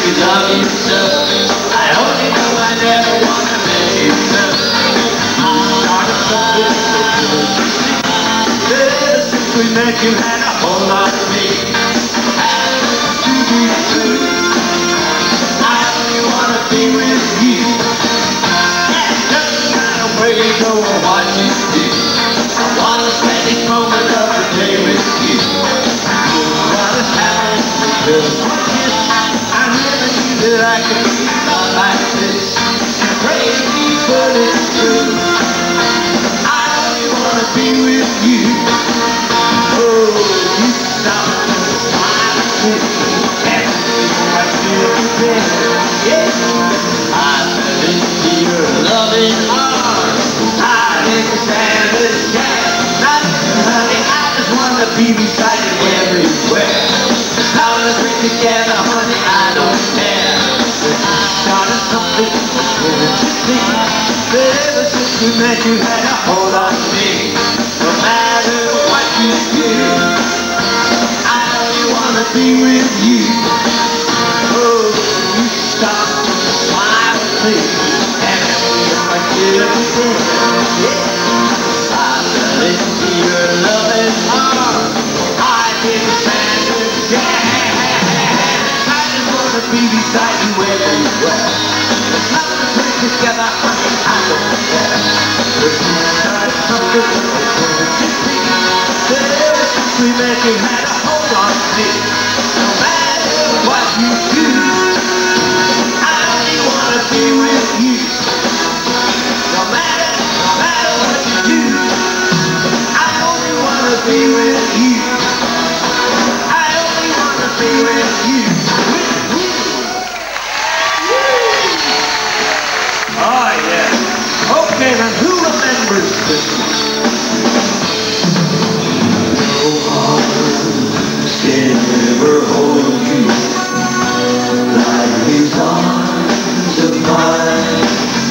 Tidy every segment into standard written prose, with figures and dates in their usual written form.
love you so. I only know I never wanna let you go. I started something so good to see. Ever since we met, you had a whole lot of me. And to be true, I only wanna be with you. And it doesn't matter where you go or what you do. I wanna spend each moment of the day with you. What has happened to just one kiss? I never knew that I could be loved like this. It's crazy, but it's true. I only wanna be with you. Oh, you stop and smile at me. And I feel good. Yeah, I fell into your loving arms. I didn't stand a chance. Nothing, honey, I just wanna be beside you everywhere. As long as we're together, honey, I don't care. I started something so good to see. But ever since we met, you had a hold on me. No matter what you do, I only wanna be with you. Oh, you stop and smile at me. And it feels like you're again. Yeah, I fell into your loving arms. I didn't stand a chance. I just wanna be beside you everywhere. As long as we're together, honey, I don't care. But you started something so good to see. That ever since we met, you had a hold on me. No matter what you do, I only wanna be with you. No matter what you do, I only wanna be with you. I only wanna be with you. Oh yeah. Okay, then who remembers this one? No arms can ever hold you like these arms of mine.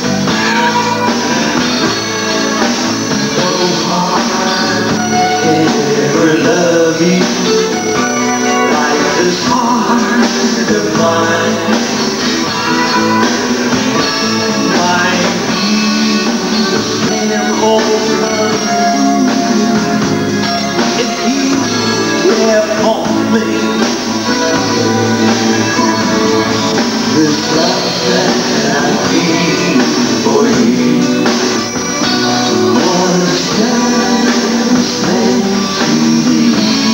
No heart can ever love you like this heart of mine. My knees can hold if you care for me. This love that I feel for you was just meant to be.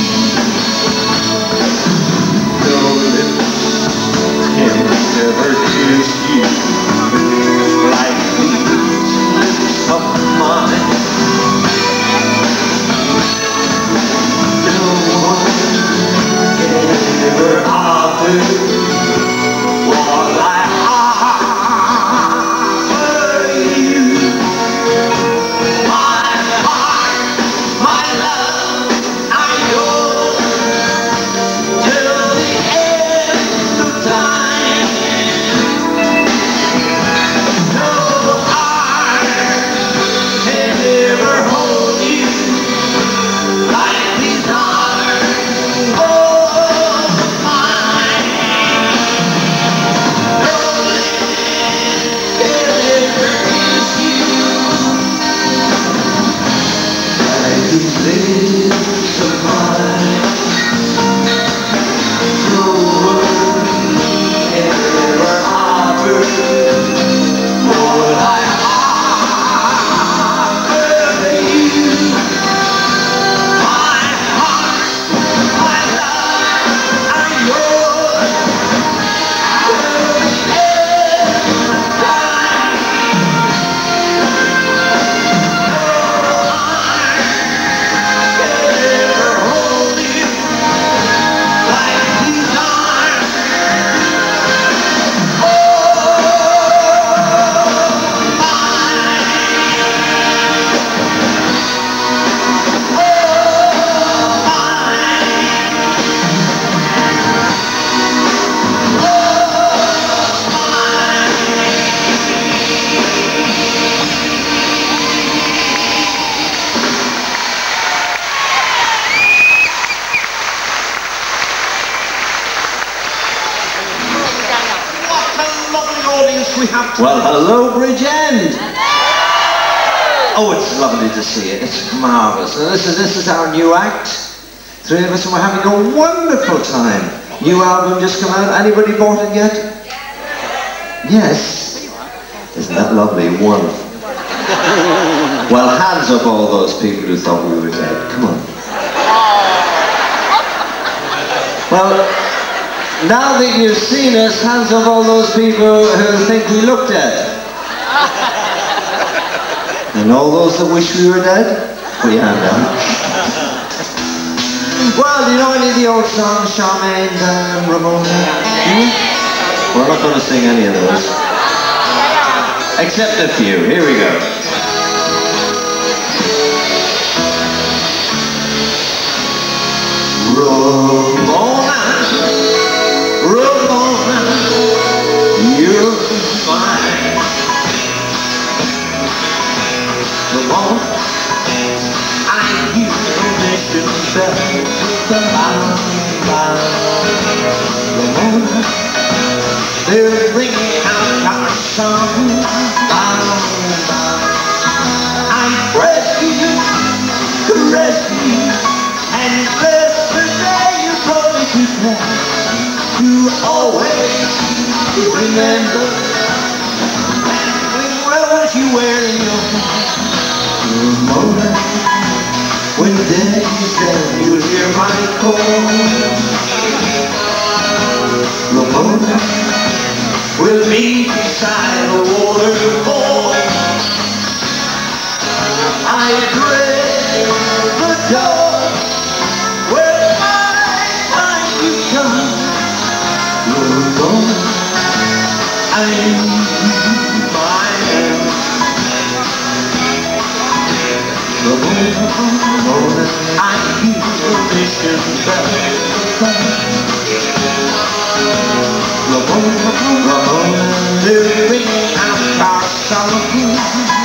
No lips can ever kiss you like these lips of mine. No one can ever offer what I offer you. My heart, my love, I'm yours till the end of time. we have to... Well, hello, Bridgend. Oh, it's lovely to see you. It's marvellous. And this is our new act. Three of us, and we're having a wonderful time. New album just come out. Anybody bought it yet? Yes. Isn't that lovely? Wonderful. Well, hands up all those people who thought we were dead. Come on. Well, now that you've seen us, hands up all those people who think we look dead. And all those that wish we were dead, put your hand down. Well, do you know any of the old songs, Charmaine and Ramona? We're not going to sing any of those. Except a few. Here we go. Ramona, Ramona, you're fine. Ramona, I hear the mission bell. Ramona, they're ringing out our song. I press you, caress you, and bless the day you promised me to always remember when rose you wear in your hair. Ramona, when day is dead, you'll hear my call. Ramona, we'll meet beside a waterfall. I dread the dark where I find you come. Ramona, I need my help. Ramona, I hear the mission bell. Ramona, they're ringing out our song.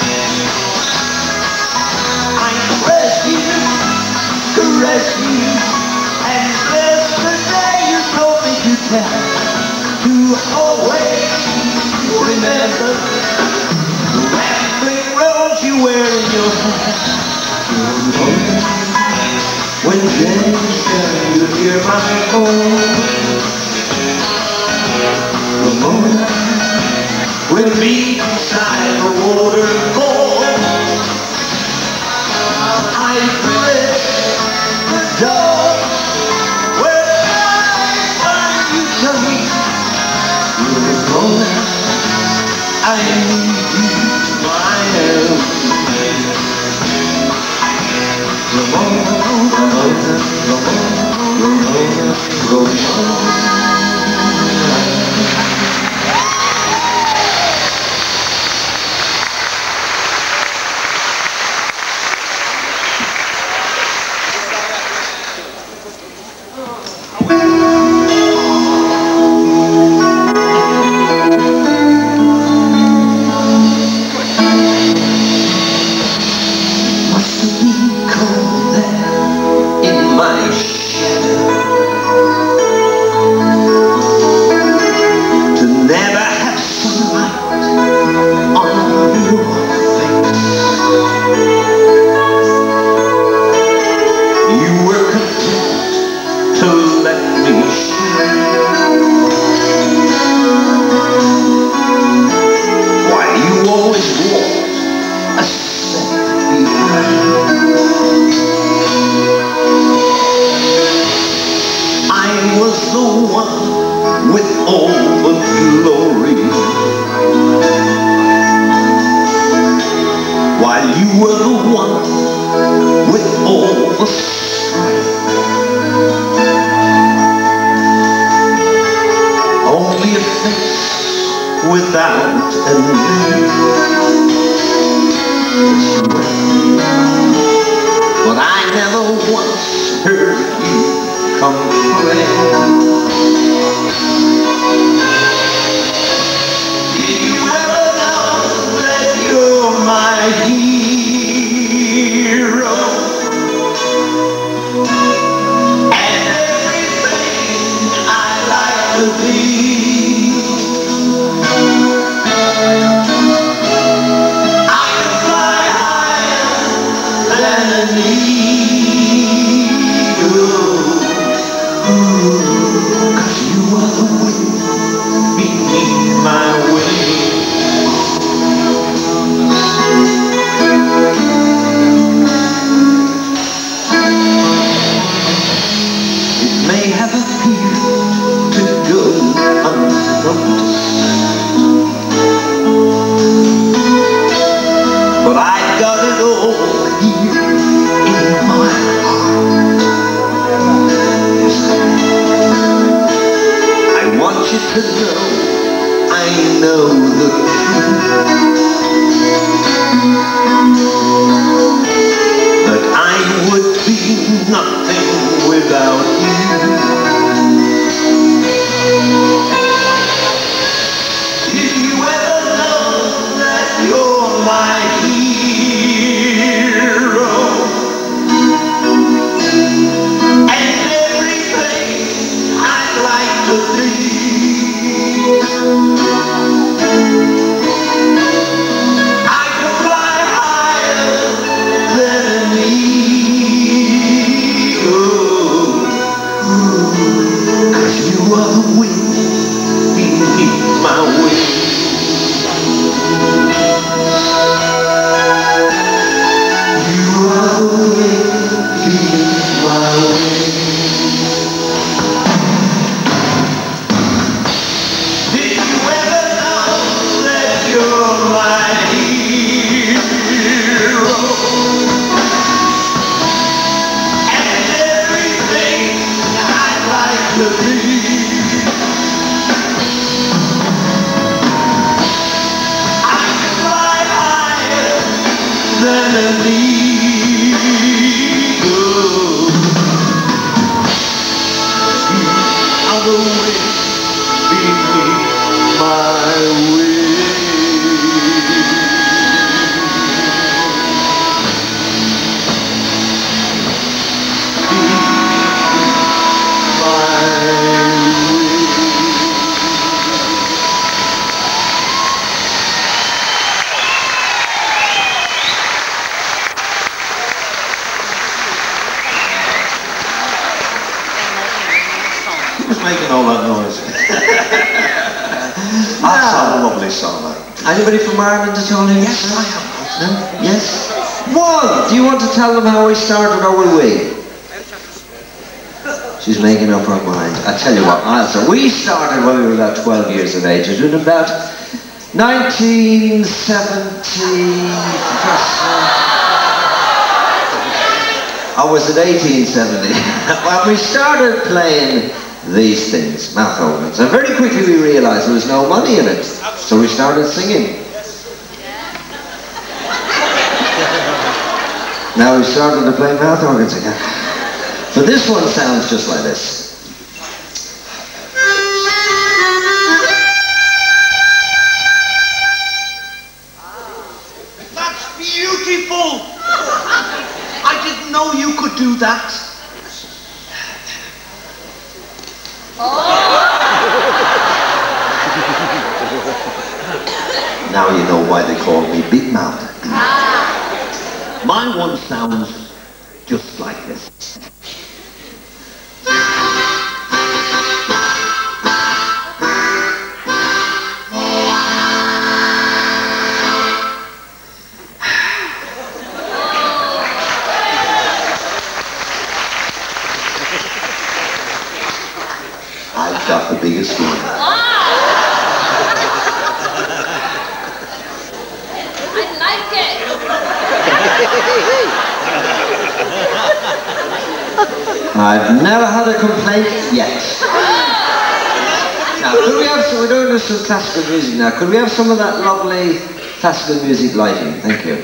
I press you, caress you, and bless the day you told me to tell. To always remember the rambling rose you wear in your hair. When James said you hear my call. Ramona, we'll meet beside the waterfall. I press the door where I find you coming. Ramona, I need my help. Ramona, Ramona, Ramona, Ramona, Ramona. Without a name, but I never once heard you complain. Did you ever know that you're my hero? And everything I like to be. know the truth, that I would be nothing without you. Did you ever know that you're my hero? And everything I'd like to be. I could fly higher than an eagle, 'cause you are the wind beneath my wings. You are the wind beneath my wings. Did you ever know that you're my hero? And everything I'd like to be. I can fly higher than an eagle. You are the wind beneath my wings. Who's making all that noise? That's a lovely song. Anybody from Ireland at all? Yes, I am. No? Yes? One! Do you want to tell them how we started, or will we? She's making up her mind. I tell you what, so we started when we were about 12 years of age. It was in about 1970. Or was it 1870? Well, we started playing these things, mouth organs, and very quickly we realized there was no money in it, so we started singing. Now we've started to play mouth organs again. But this one sounds just like this. That's beautiful! I didn't know you could do that. Now you know why they call me Big Mouth. My one sounds just like this. I've got the biggest one. I like it. I've never had a complaint yet. Now, could we have some, we're doing some classical music now. Could we have some of that lovely classical music lighting? Thank you.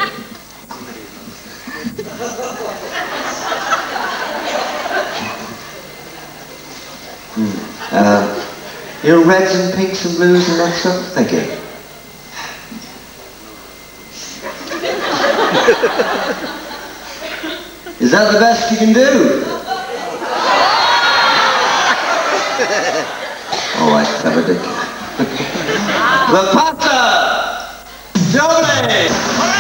You know, reds and pinks and blues and that stuff? Thank you. Is that the best you can do? All right, clever dick. The Potter! Jolie!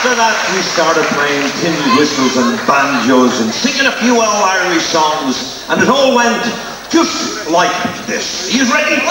After that, we started playing tin whistles and banjos and singing a few old Irish songs, and it all went just like this. Are you ready? 1, 2,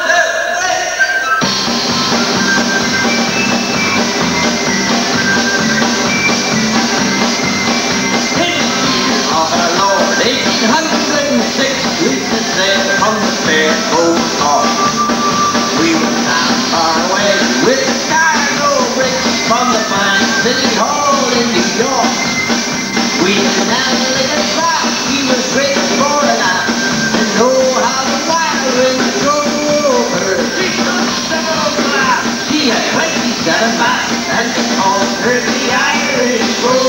3. Of our Lord, 1806, we set sail from the fair old port. We were down far away with the cargo bricks from the fine city hall in New York. We went down to lick a spot, he was rich for a night, and know how to fire when the door opened. She could sell glass. She had 27 bats, and they called her the Irish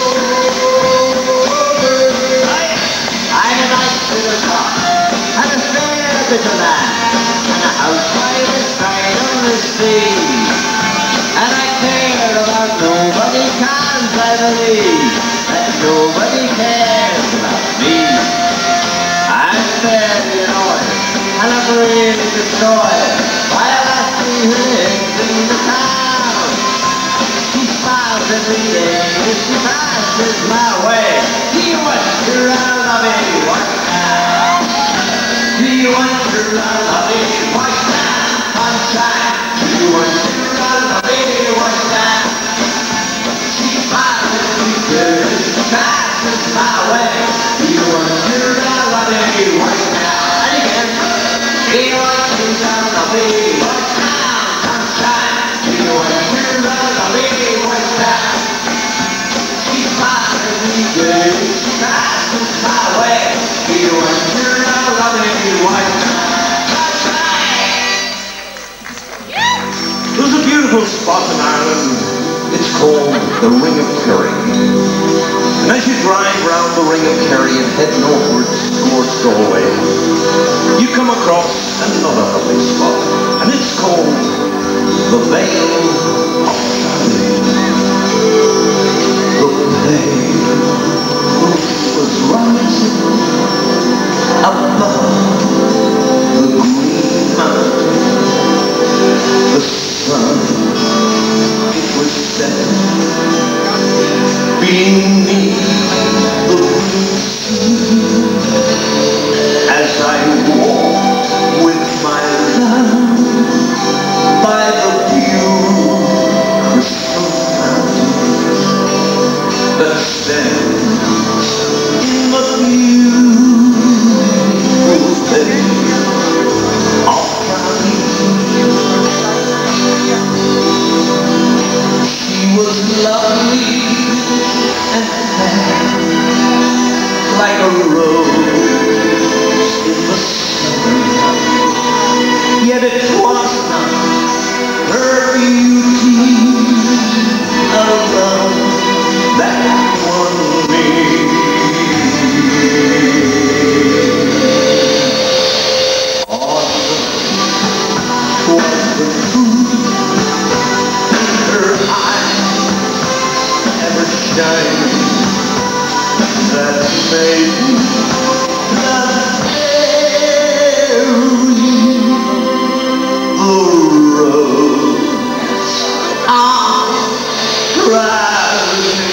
Rover. I had a nice little car, and a fair bit of land, and a house by the side of the sea. And I care about nobody, 'cause I believe that nobody cares about me. I'm fairly annoyed, and I'm really destroyed by a lassie who lives in the town. She smiles every day as she passes my way. Do you want to run of me? What now? Do you want to run of me? What now? Sunshine. Do you want to run of me? What now? She smiles every day as she passes my way. Do you want to run of me? What now? And again. Do you want to run of me? What now? Sunshine. Do you want to run of me? What now? She smiles every day as she passes my way. Do you want to run of me? What now? There's a beautiful spot in Ireland. It's called the Ring of Kerry. And as you drive round the Ring of Kerry and head northwards towards Galway, you come across another lovely spot. And it's called the Vale of Kerry. The Vale was rising above the green mountain. The sun, it was setting beneath the blue sea. As I walked with my love by the pure crystal mountain that stands in the beautiful vale of Kerry. She was lovely and fair, like a rose in the sun. Yet it was not her beauty alone that won me. Was the moon in her eyes ever shining that made me love the rose on Crowley?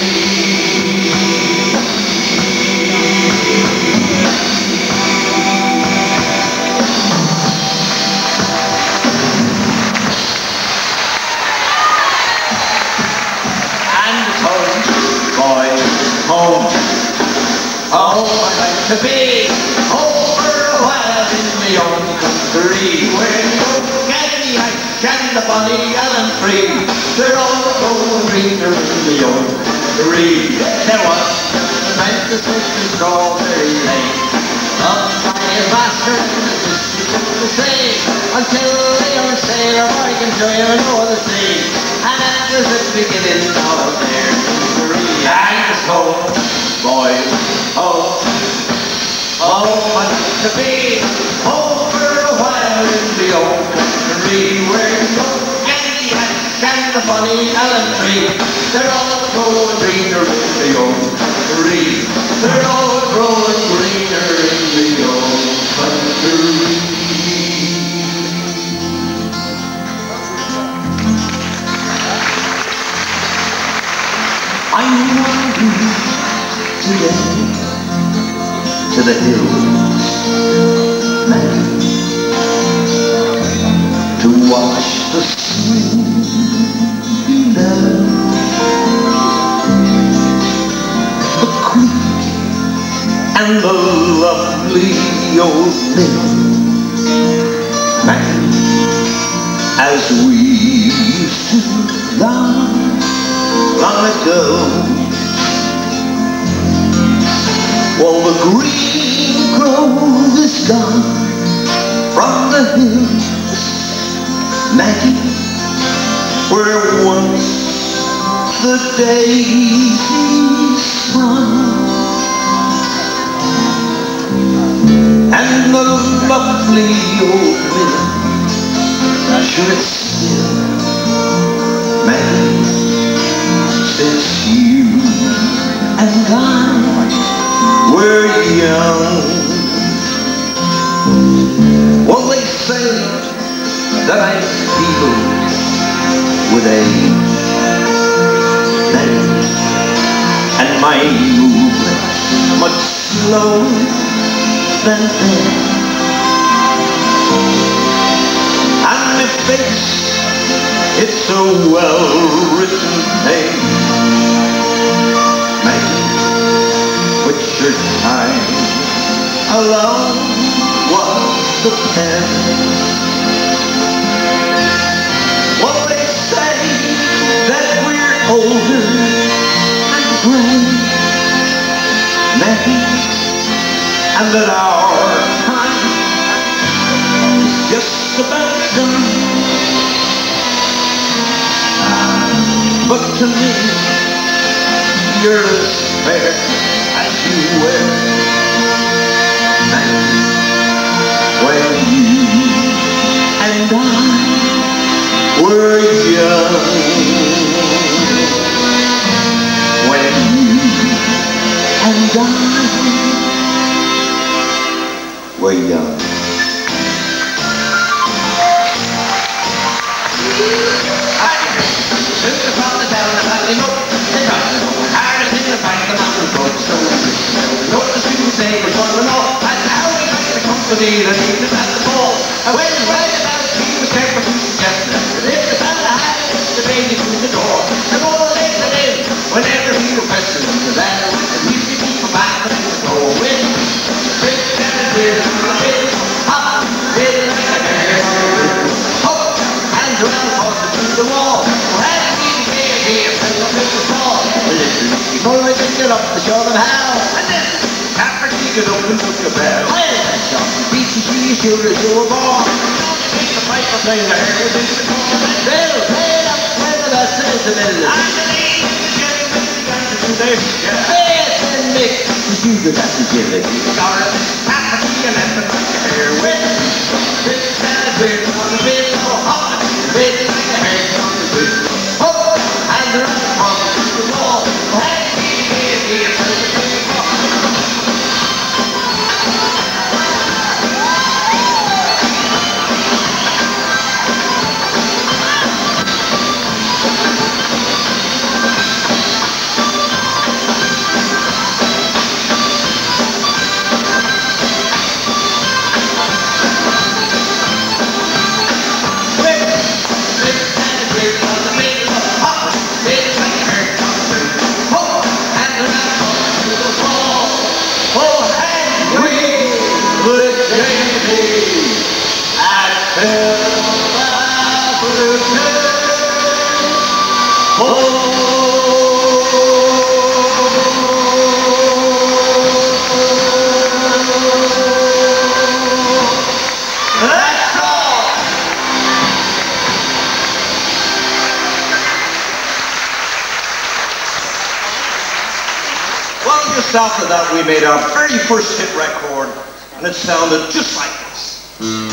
And home, boys, home. Oh, I'd like to be home for a while in my own country, where the oak and the ice and the bonny Allen free, they're all going greener in the own country. There was just a princess with the strawberry lane, loved by his master in the district of the sea, until the young sailor boy can join over the sea, and that was the beginning of their history. And it's home, boys, home. Oh, I'd like to be home for a while in the old country, where the oak and the ash and the bonny Allen tree, they're all growing greener in the old country. They're all growing greener in the old country. yesterday to the hills, Maggie, to watch the sea below. The creek and the lovely old mill, Maggie, as we used to long, long ago. Well, the green grove is gone from the hills, Maggie, where once the daisies sprung, and the lovely old mill, sure it's still, Maggie, since you and I were young. Well, they say that I'm feeble with age, and my movements much slower than then, and my face, it's a well-written page, which your time alone was the pen. Well, they say that we're older and gray, Maggie, and that our time is just about done. But to me, you're as fair as you were, Maggie, when you and I were young. When you and I were young. Company that he was at the ball. I went right about he was careful to suggest that if the fella had the baby through the door, the more they let in whenever he requested them to that. And we see people back and they go with big and weird on the bit, hop, bit like a bear, hop, hands around the horse through the wall. Had to be the game here, and the people fall. Listen, before I pick it up to show them how. And then you could open up your bell. BCG, sure as you were born. Take the pipe and play the hair with the corn. They'll play it up when the best is the middle. And the ladies and gentlemen began to do their share. Faith and mix, you could have to give it. Sorry, half a tea and left and like a hair with. This and a beard on the bit, so hot. Bit like a hair on the bit. Hop, and around the front to the wall. Hey, here, for the big rock. After that, we made our very first hit record, and it sounded just like this.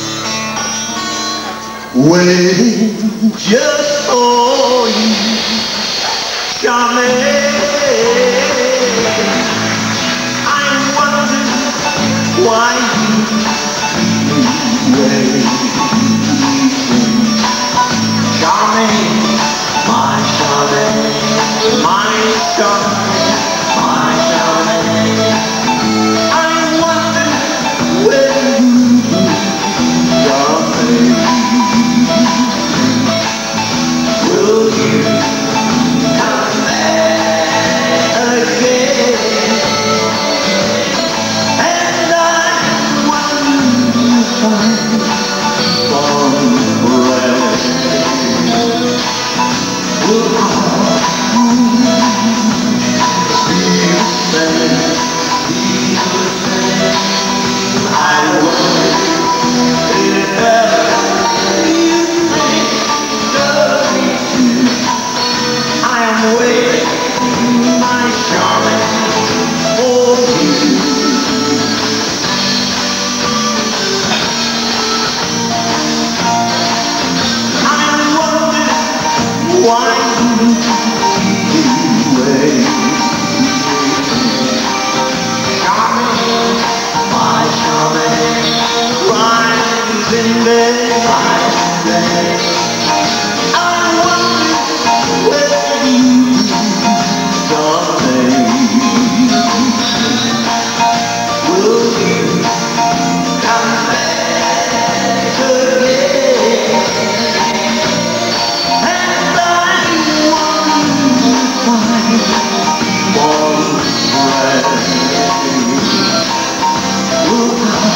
Waiting just for you, Charmaine. I'm wondering why you wait. Charmaine, my Charmaine, my Charmaine, my Charmaine. why you keep away. Charming, my charming, cries in bed. I wonder where you've been, darling. Will you come back again? And I wonder why one friend will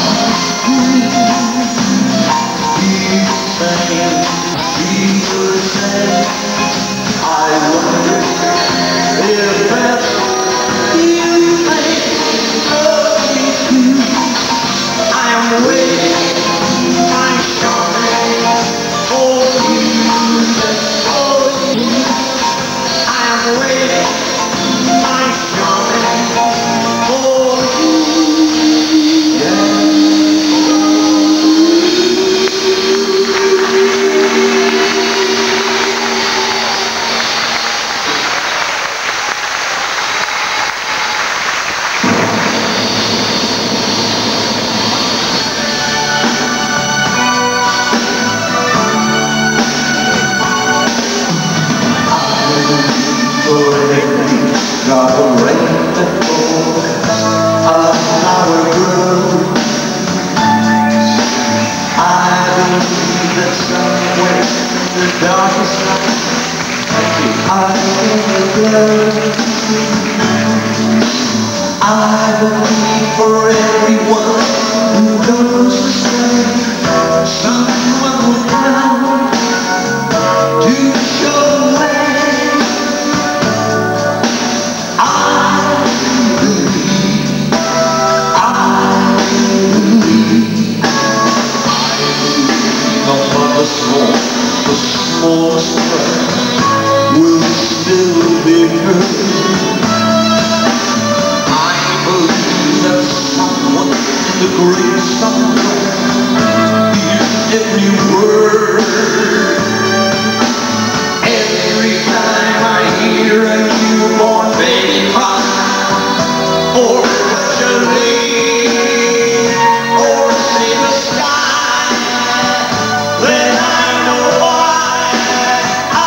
be the same. I wonder if ever you think of me too. I am waiting, my darling, for you, just for you. I am waiting, my darling, for you. Yeah. Got a rainbow, a flower grows. I believe that somewhere in the darkest night I will glow. I believe for everyone who goes astray, someone will come to show the way. The smallest breath will still be heard. I believe that someone in the great somewhere hears every word. Every time I hear a newborn baby cry, or touch a leaf, or see the sky, then I know why I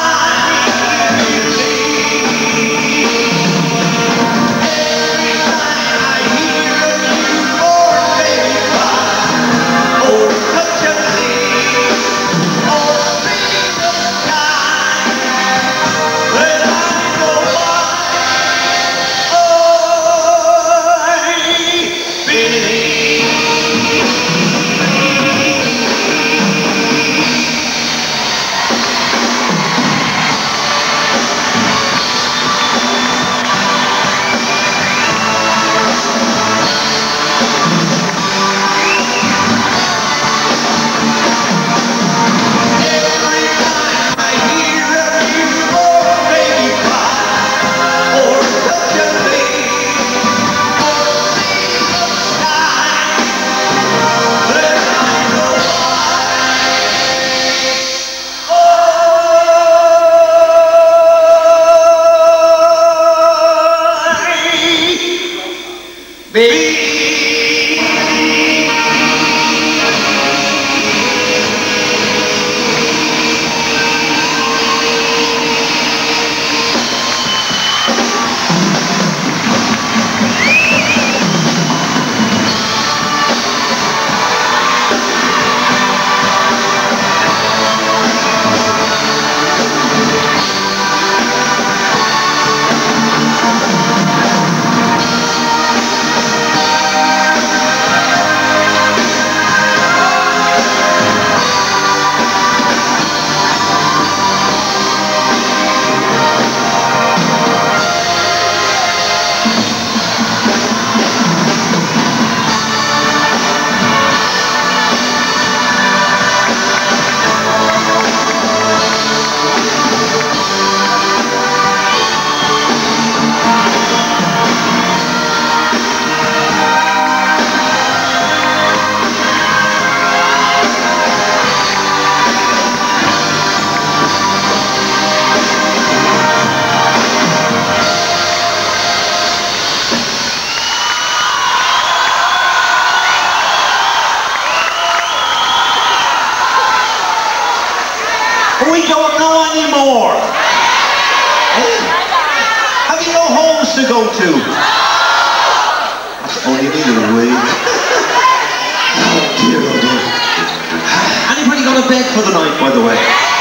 We don't know anymore. Eh? Have you no homes to go to? That's only me, little way. Oh dear, oh dear. Anybody got a bed for the night, by the way?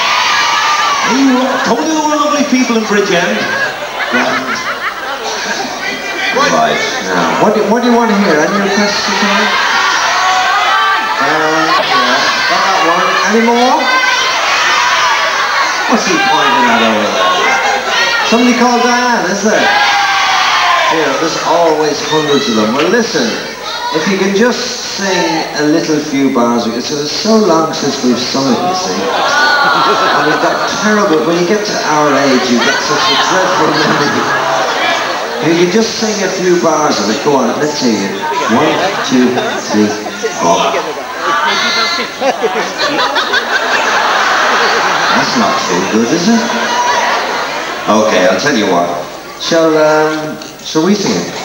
Told you there were lovely people in Bridgend. Right. Now, what do you want to hear? Any requests for tonight? Yeah. Got that one. Any more? What's he pointing at over there? Somebody called Diane, is there? Here, there's always hundreds of them. Well, listen, if you can just sing a little few bars, because it was so long since we've sung it, you see. And we've got terrible, when you get to our age, you get such a dreadful memory. If you can just sing a few bars of it, go on, let's see it. 1, 2, 3, 4. That's not too good, is it? Okay, I'll tell you what. Shall we sing it?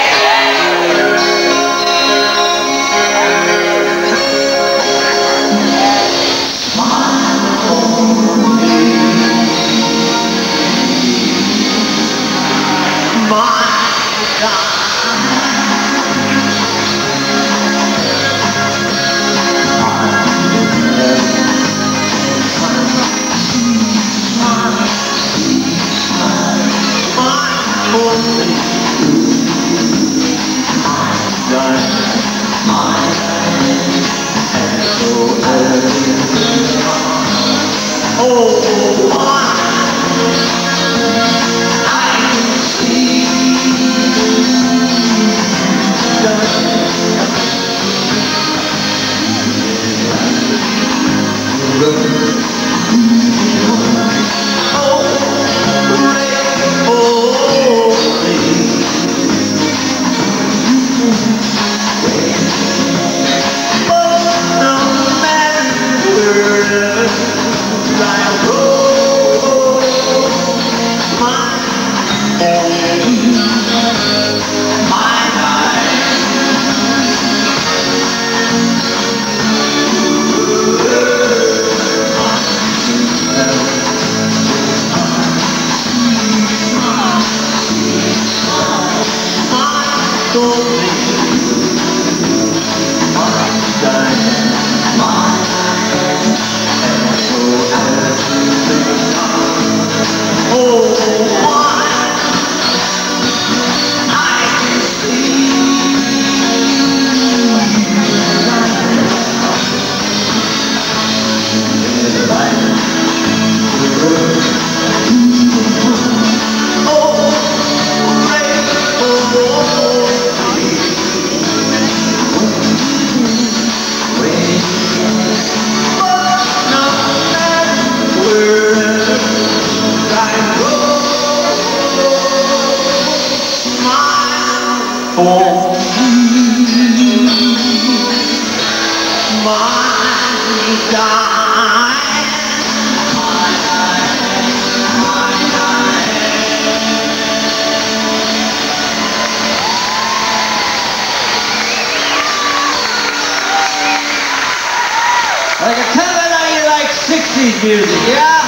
I can tell that now you like 60s music, yeah?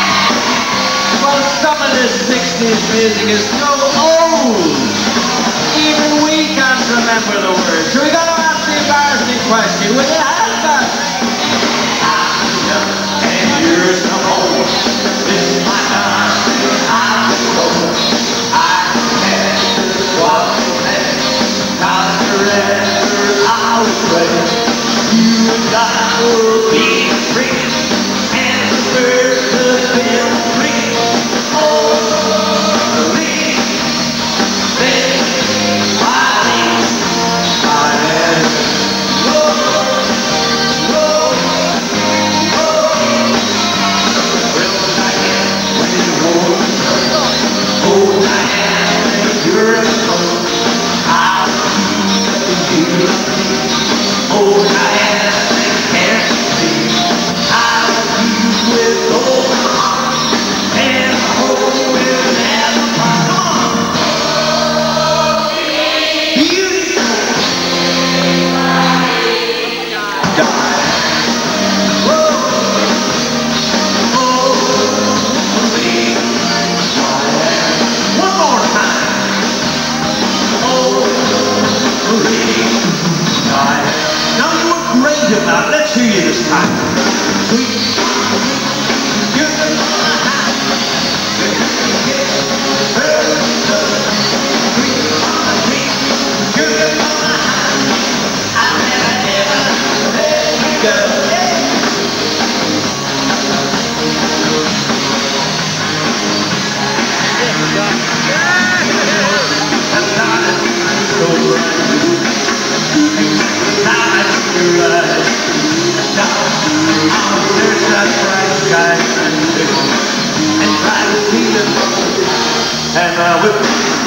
Well, some of this 60s music is so old. Even we can't remember the words. So we gotta ask the embarrassing question. Will you have that? After 10 years no more, this is my time. I go. I can't walk away. Cause forever I was ready. You and I will be free, and the birds have been free. Oh, me, then I had And I whip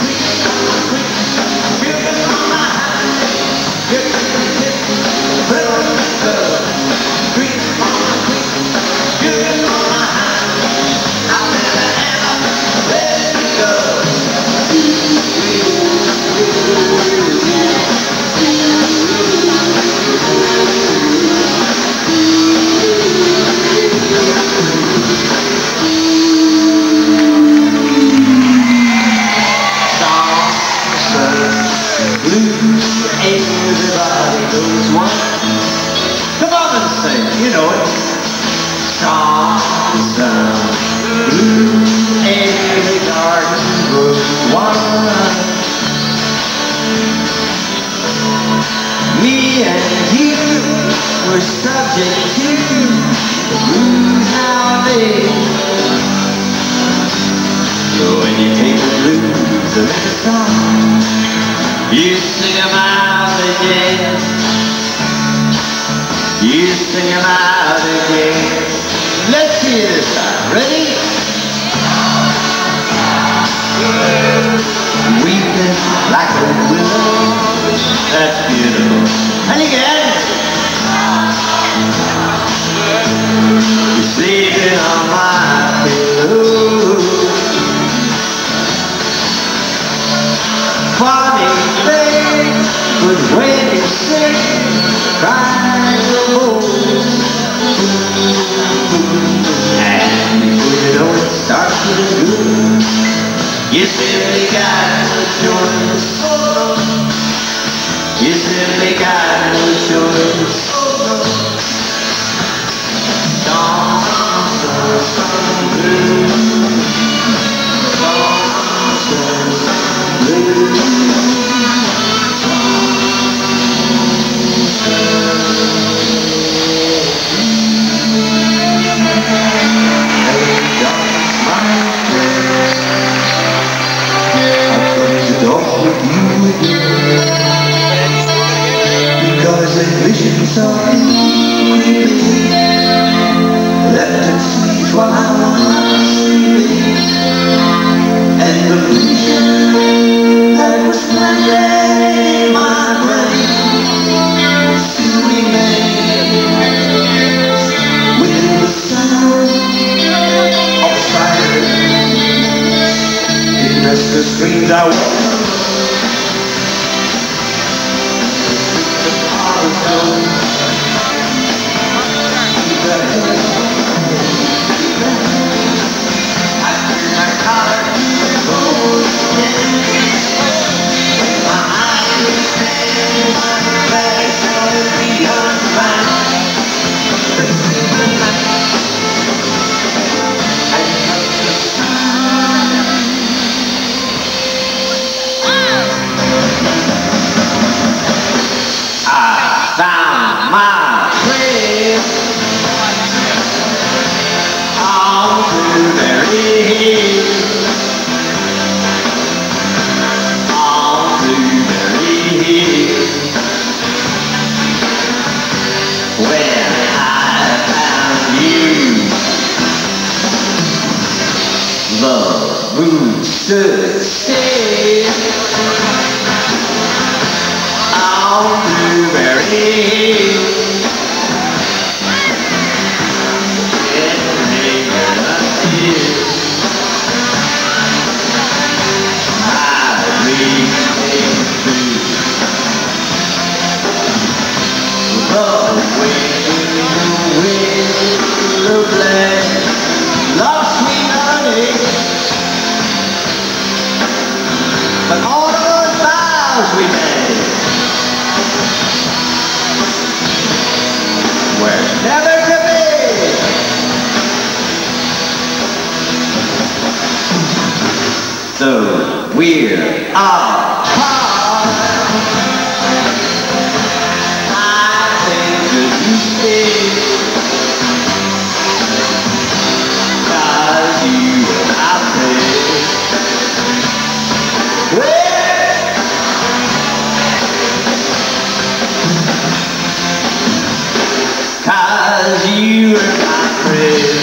everybody knows one. Come on and sing, you know it. Songs of blue, every garden grows one. Me and you were subject to the blues nowadays. So when you take the blues and make a song, you sing them out again. You sing them out again. Let's see this time. Ready? Weeping like a willow. That's beautiful. And again. You're sleeping on my pillow. Funny thing, but when you sing, crying the most. And before you know it, starts feeling good. You simply got no choice. You simply got no choice. Songs of blue. Songs of blue. Because a vision saw me creeping, left its sweet while I was sleeping, and the vision that was planted in my brain still remains within the sound of silence. In restless dreams I walk. The moon stood still on Blueberry Hill. But all those vows we made were never to be. So we're apart. I think that you stay, 'cause you and I play. Cause you are my friend.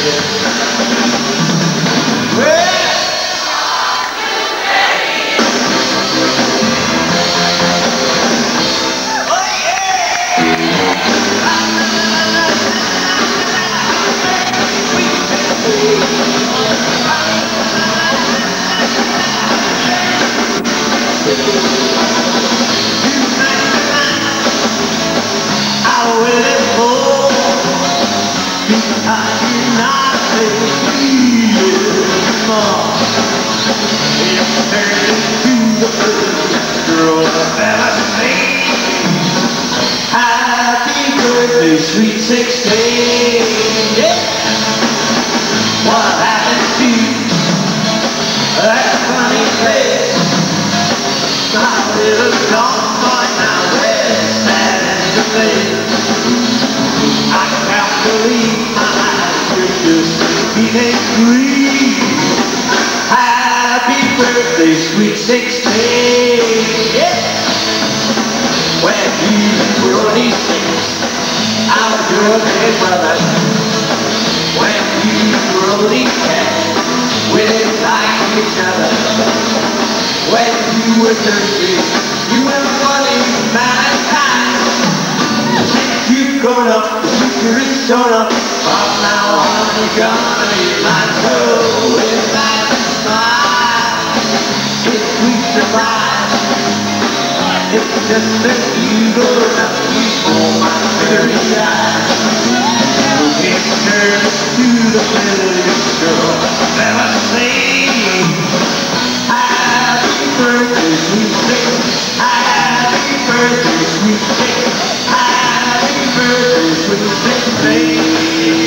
Happy birthday, sweet 16. Yeah. What happened to that funny face? My little gone boy now, where's sad as the place? I can't believe my eyes were just teenage dreams. Happy birthday, sweet 16. Yeah. When you were only 6, I was your big brother. When you were only 10, we didn't like each other. When you were 13, you were funny, mankind. Since you've grown up, the future is shown up. From now on, you're gonna be my toe with that smile. It's sweet surprise. It's just that you go up before my very eyes. Pictures to the village girl never seen. Happy birthday, sweet 6. Happy birthday, sweet 6. Happy birthday, sweet 16.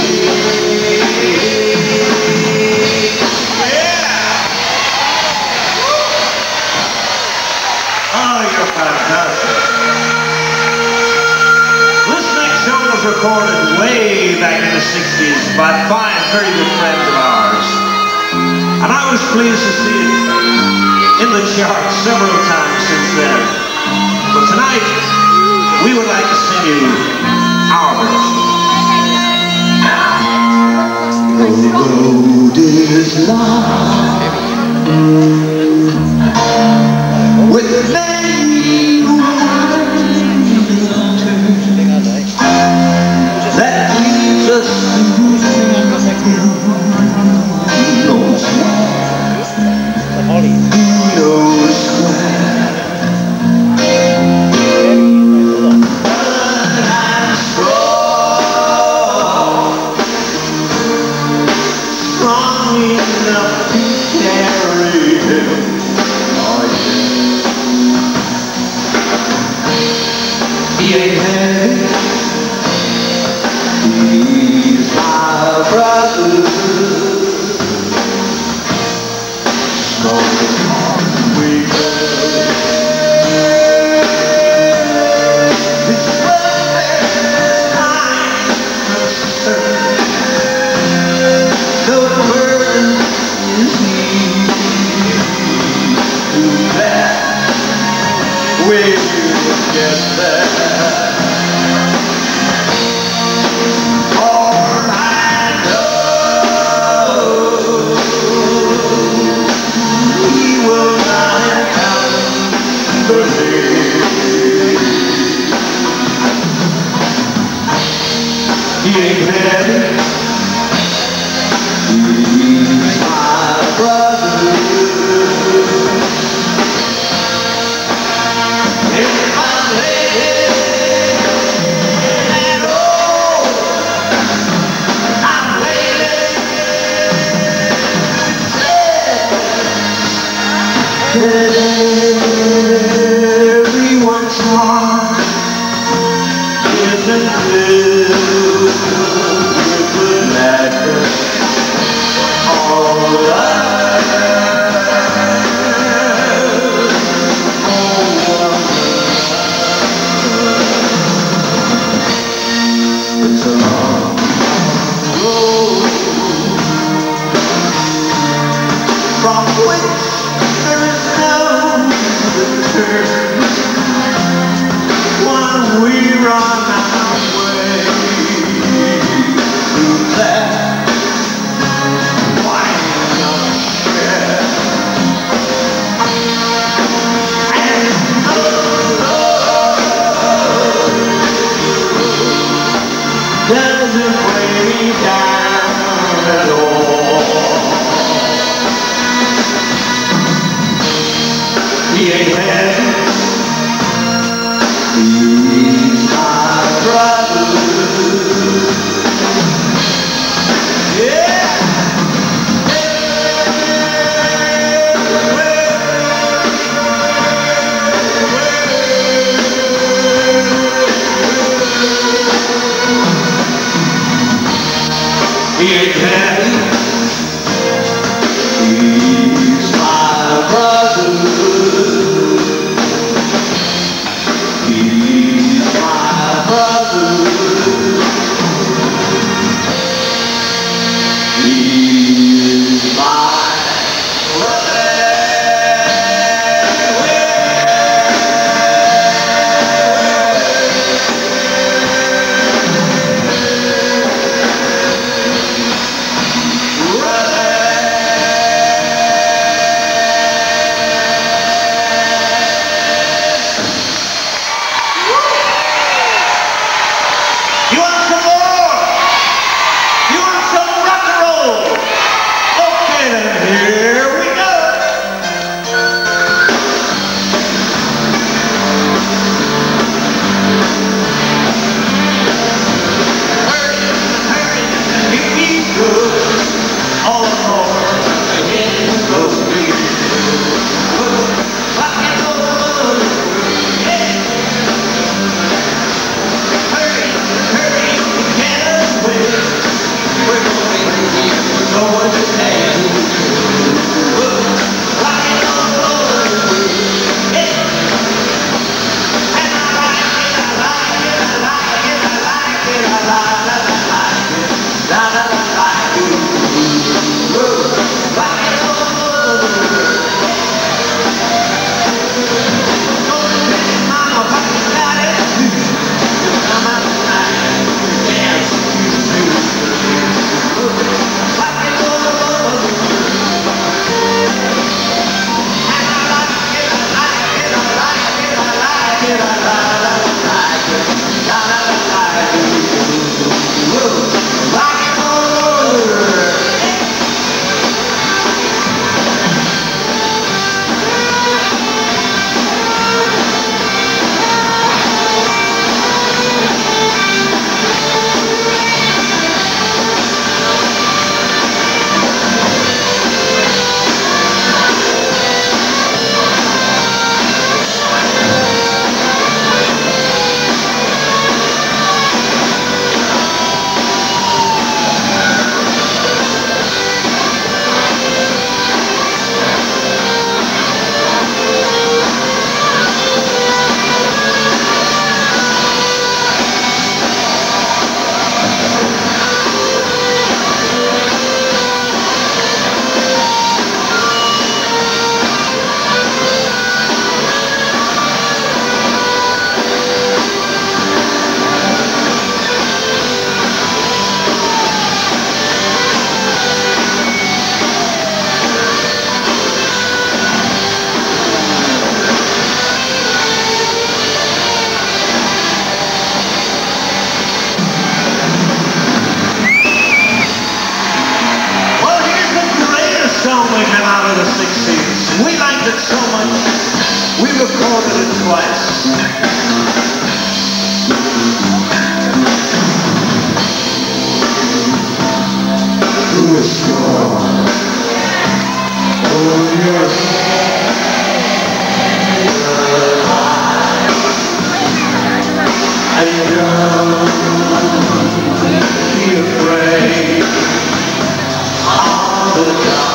Oh, you're fantastic. This next show was recorded way back in the 60s by 5 very good friends of ours. And I was pleased to see it in the charts several times since then. But tonight, we would like to sing you our version. The road is long with many winding turns that leads us to who knows where. But I'm strong enough to carry him. He ain't heavy, he's my brother. Strong as we go. His first time was certain. The burden is easy to bear. We'll get there. For I know he will not come believe. He ain't heavy, he's my brother. If I lay at all, I'm laying that everyone's heart isn't filled with the madness all love. turns while we run our way through that winding up trail. And doesn't weigh me down at all. He ain't heavy, he's my brother. Yeah. He ain't happy, he's my brother. He's my brother. He's my brother. You want some more? You want some rock and roll? Okay, then here we go. Hurry, hurry, you be good. All aboard, in the street. Rock and roll, yeah. Hurry, hurry, get away. We're going to take rock and roll, yeah. And I like it, I like it, I like it, I like it, I like it, I like it, la la la like it. Rock and roll. Go to bed, mama, papa got it too. You come out tonight, dance you too. Rock and roll. And I like it, I like it, I like it, I like it, I like it, la la la like it. Rock and roll. Song that came out of the 60s. We liked it so much, we recorded it twice. Who is strong? Oh, yes. And don't be afraid of the dark.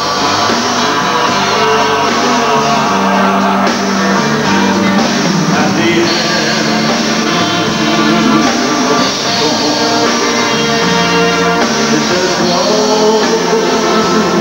It's a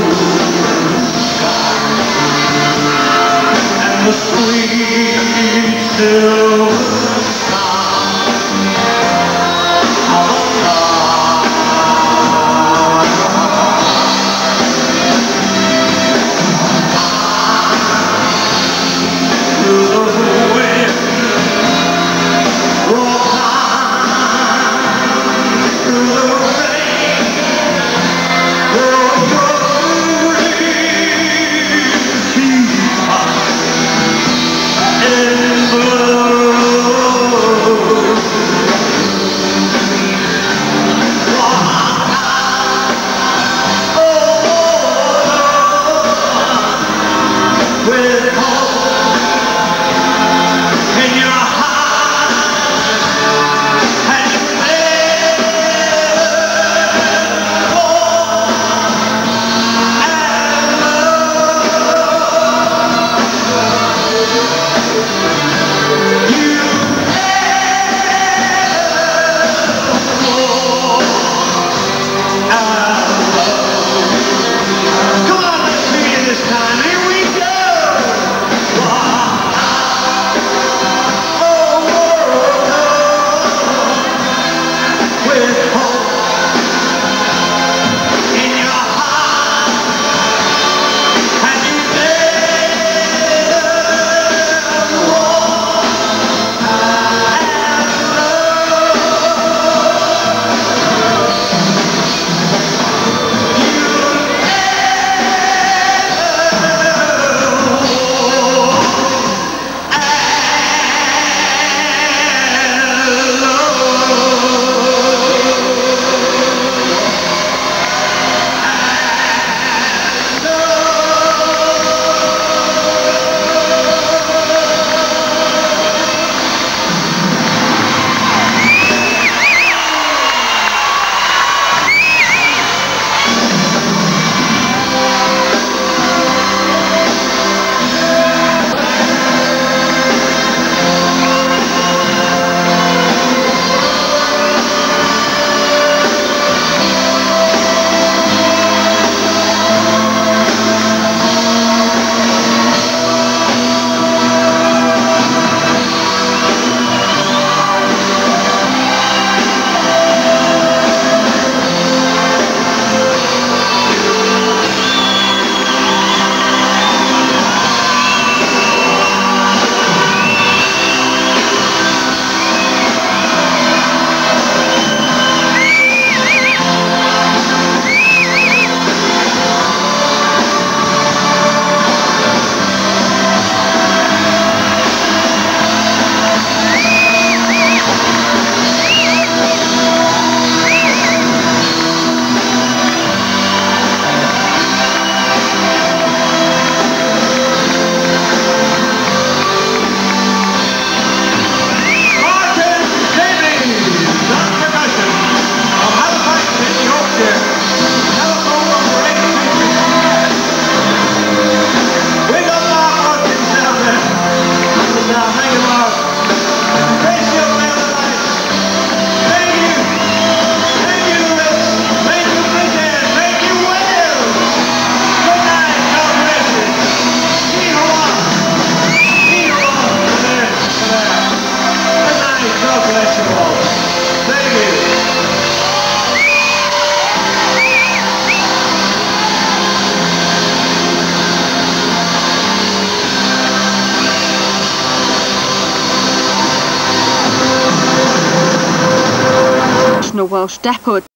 time, here we go. Welsh Depot